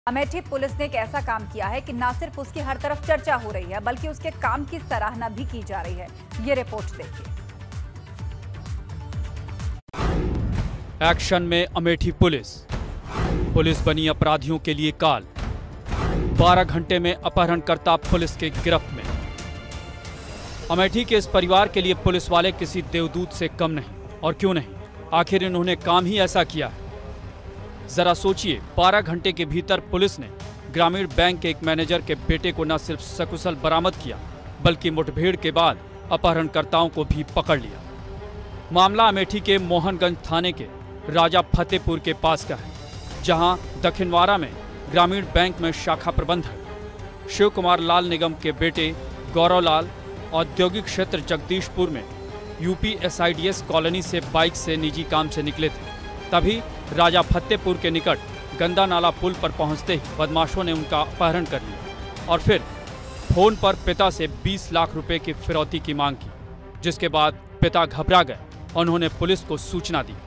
Amethi police ने एक ऐसा काम किया है कि न सिर्फ उसकी हर तरफ चर्चा हो रही है बल्कि उसके काम की सराहना भी की जा रही है। ये रिपोर्ट देखिए। एक्शन में अमेठी पुलिस बनी अपराधियों के लिए काल। 12 घंटे में अपहरणकर्ता पुलिस के गिरफ्त में। अमेठी के इस परिवार के लिए पुलिस वाले किसी देवदूत से कम नहीं, और क्यों नहीं, आखिर इन्होंने काम ही ऐसा किया है। जरा सोचिए, 12 घंटे के भीतर पुलिस ने ग्रामीण बैंक के एक मैनेजर के बेटे को न सिर्फ सकुशल बरामद किया बल्कि मुठभेड़ के बाद अपहरणकर्ताओं को भी पकड़ लिया। मामला अमेठी के मोहनगंज थाने के राजा फतेहपुर के पास का है, जहां दखिनवारा में ग्रामीण बैंक में शाखा प्रबंधक शिव कुमार लाल निगम के बेटे गौरव लाल औद्योगिक क्षेत्र जगदीशपुर में यूपी SIDS कॉलोनी से बाइक से निजी काम से निकले थे। तभी राजा फतेहपुर के निकट गंदा नाला पुल पर पहुंचते ही बदमाशों ने उनका अपहरण कर लिया और फिर फोन पर पिता से 20 लाख रुपए की फिरौती की मांग की, जिसके बाद पिता घबरा गए और उन्होंने पुलिस को सूचना दी।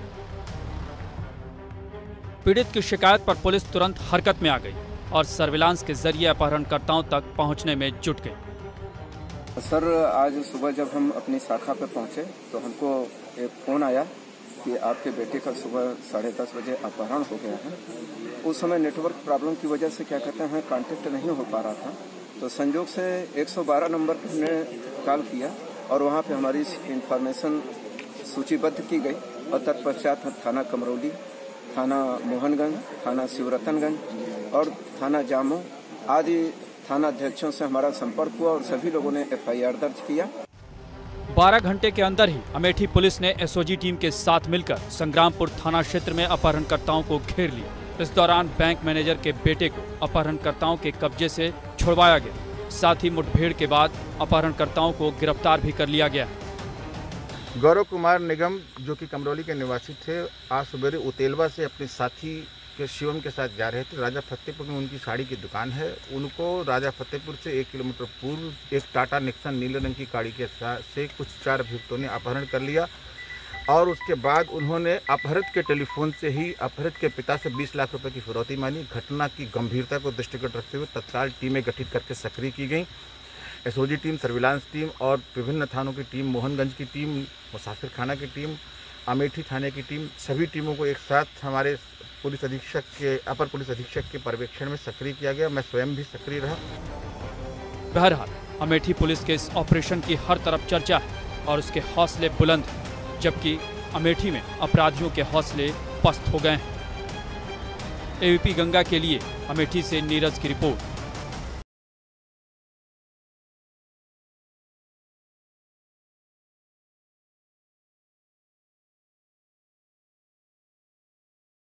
पीड़ित की शिकायत पर पुलिस तुरंत हरकत में आ गई और सर्विलांस के जरिए अपहरणकर्ताओं तक पहुंचने में जुट गई। सर, आज सुबह जब हम अपनी शाखा पर पहुंचे तो हमको एक फोन आया कि आपके बेटे का सुबह 10:30 बजे अपहरण हो गया है। उस समय नेटवर्क प्रॉब्लम की वजह से क्या कहते हैं कांटेक्ट नहीं हो पा रहा था, तो संयोग से 112 नंबर पर हमने कॉल किया और वहां पे हमारी इंफॉर्मेशन सूचीबद्ध की गई और तत्पश्चात थाना कमरौली, थाना मोहनगंज, थाना शिवरतनगंज और थाना जामो आदि थाना अध्यक्षों से हमारा संपर्क हुआ और सभी लोगों ने FIR दर्ज किया। 12 घंटे के अंदर ही अमेठी पुलिस ने SOG टीम के साथ मिलकर संग्रामपुर थाना क्षेत्र में अपहरणकर्ताओं को घेर लिया। इस दौरान बैंक मैनेजर के बेटे को अपहरणकर्ताओं के कब्जे से छुड़वाया गया। साथ ही मुठभेड़ के बाद अपहरणकर्ताओं को गिरफ्तार भी कर लिया गया। गौरव कुमार निगम, जो कि कमरौली के निवासी थे, आज सवेरे उतेलवा से अपने साथी के शिवम के साथ जा रहे थे। राजा फतेहपुर में उनकी साड़ी की दुकान है। उनको राजा फतेहपुर से 1 किलोमीटर पूर्व एक टाटा निक्सन नीले रंग की गाड़ी के साथ से कुछ 4 अभियुक्तों ने अपहरण कर लिया और उसके बाद उन्होंने अपहृत के टेलीफोन से ही अपहृत के पिता से 20 लाख रुपए की फिरौती मांगी। घटना की गंभीरता को दृष्टिगत रखते हुए तत्काल टीमें गठित करके सक्रिय की गई। SOG टीम, सर्विलांस टीम और विभिन्न थानों की टीम, मोहनगंज की टीम, मुसाफिर खाना की टीम, अमेठी थाने की टीम, सभी टीमों को एक साथ हमारे अपर पुलिस अधीक्षक के पर्यवेक्षण में सक्रिय किया गया। मैं स्वयं भी सक्रिय रहा। बहरहाल अमेठी पुलिस के इस ऑपरेशन की हर तरफ चर्चा है और उसके हौसले बुलंद हैं, जबकि अमेठी में अपराधियों के हौसले पस्त हो गए हैं। AVP गंगा के लिए अमेठी से नीरज की रिपोर्ट।